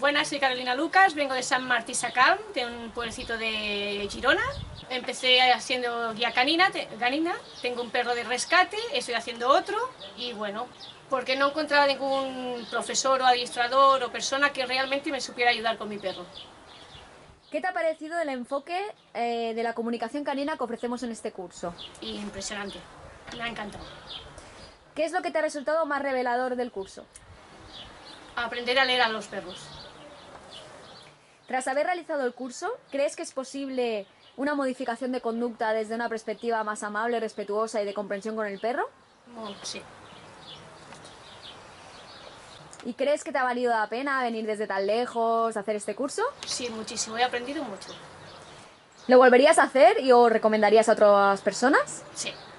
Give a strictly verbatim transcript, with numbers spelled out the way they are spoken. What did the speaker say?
Buenas, soy Carolina Lucas, vengo de Sant Martí Sacalm, de un pueblecito de Girona. Empecé haciendo guía canina, te, canina, tengo un perro de rescate, estoy haciendo otro y bueno, porque no encontraba ningún profesor o adiestrador o persona que realmente me supiera ayudar con mi perro. ¿Qué te ha parecido el enfoque eh, de la comunicación canina que ofrecemos en este curso? Y impresionante, me ha encantado. ¿Qué es lo que te ha resultado más revelador del curso? Aprender a leer a los perros. Tras haber realizado el curso, ¿crees que es posible una modificación de conducta desde una perspectiva más amable, respetuosa y de comprensión con el perro? Oh, sí. ¿Y crees que te ha valido la pena venir desde tan lejos a hacer este curso? Sí, muchísimo, he aprendido mucho. ¿Lo volverías a hacer y o recomendarías a otras personas? Sí.